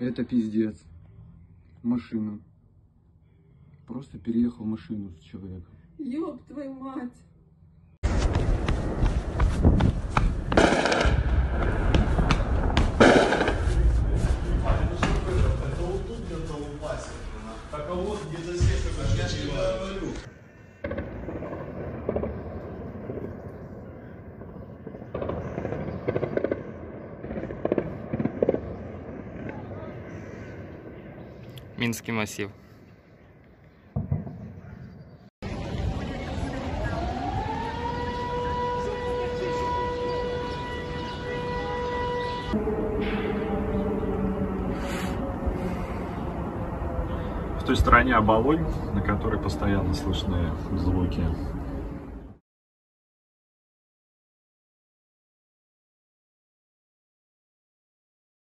Это пиздец. Машина. Просто переехал машину с человеком. Ёб твою мать. Так а вот где-то здесь, я же тебе говорю. Минский массив. В той стороне оболонь, на которой постоянно слышны звуки